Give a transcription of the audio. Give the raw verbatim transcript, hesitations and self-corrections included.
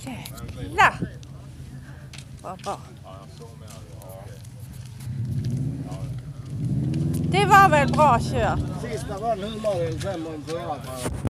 Jäklar! Vad bra. Det var väl bra kört. Sista var en hundradel fem om fyra.